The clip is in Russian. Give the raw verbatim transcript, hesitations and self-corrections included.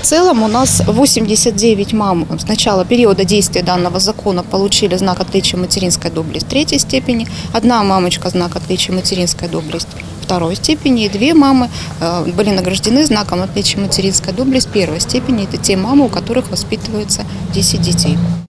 В целом у нас восемьдесят девять мам с начала периода действия данного закона получили знак отличия материнская доблесть третьей степени, одна мамочка знак отличия материнская доблесть второй степени и две мамы были награждены знаком отличия материнская доблесть первой степени. Это те мамы, у которых воспитывается десять детей.